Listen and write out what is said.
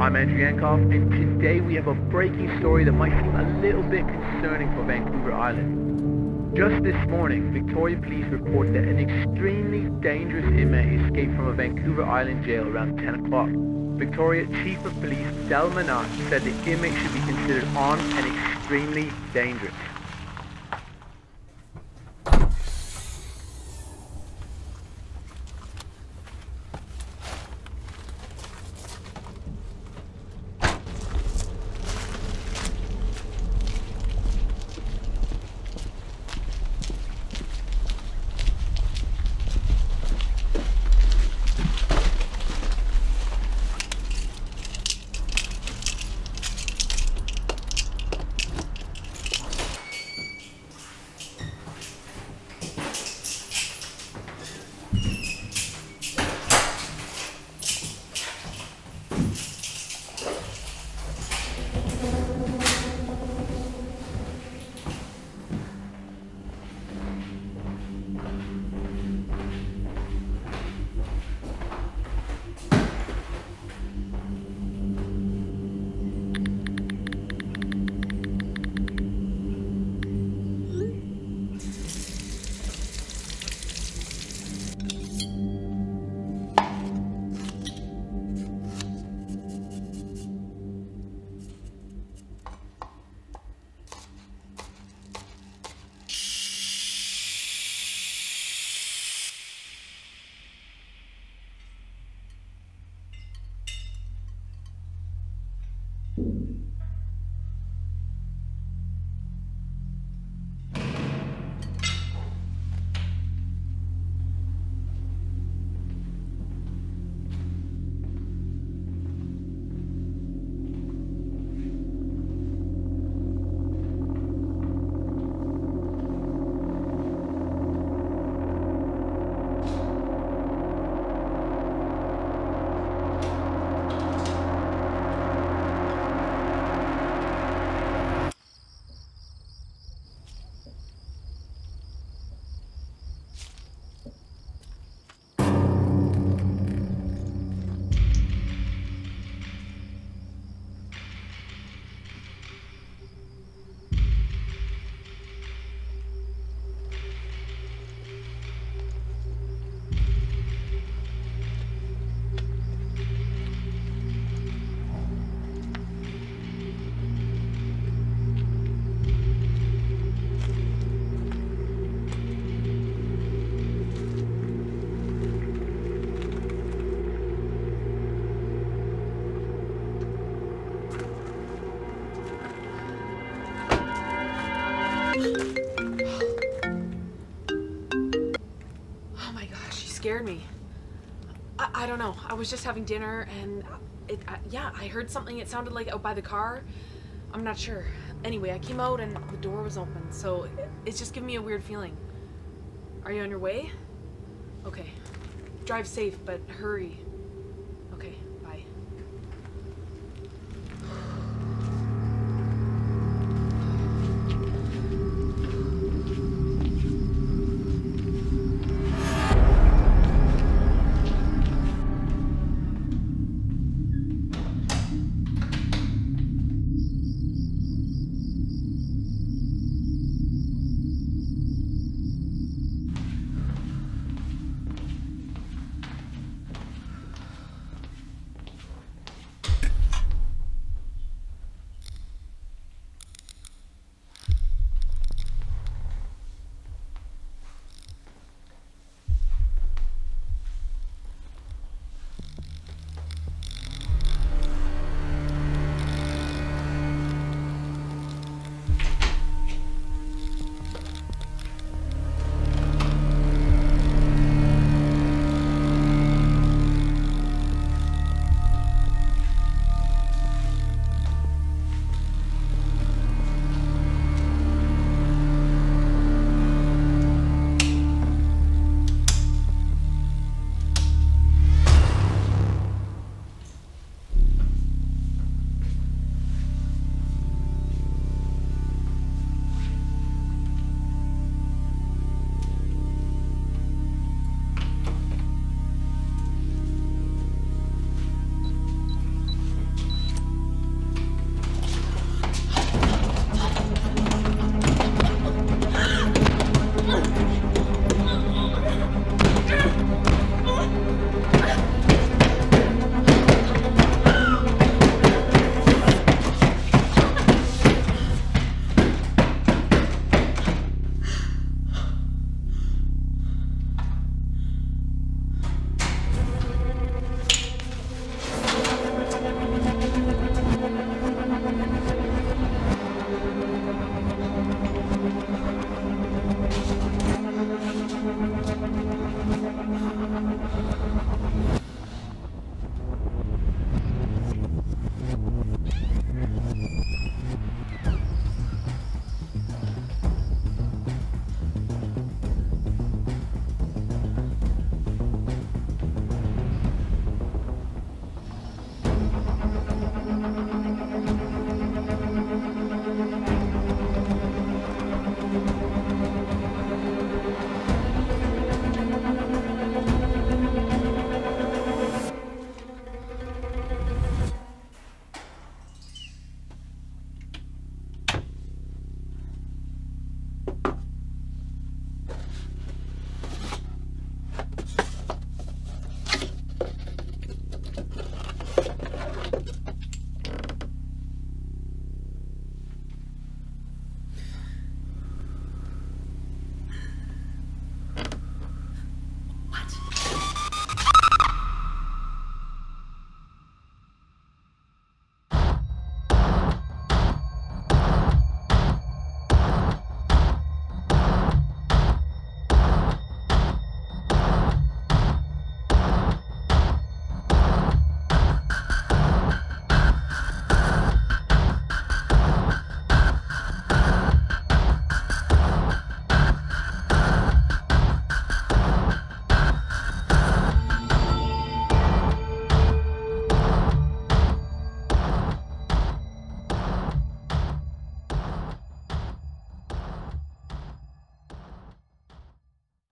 I'm Andrew Yankoff, and today we have a breaking story that might seem a little bit concerning for Vancouver Island. Just this morning, Victoria police report that an extremely dangerous inmate escaped from a Vancouver Island jail around 10 o'clock. Victoria Chief of Police Del Manat said the inmate should be considered armed and extremely dangerous. Scared me. I don't know. I was just having dinner and yeah, I heard something. It sounded like out by the car. I'm not sure. Anyway, I came out and the door was open, so it's just giving me a weird feeling. Are you on your way? Okay. Drive safe, but hurry.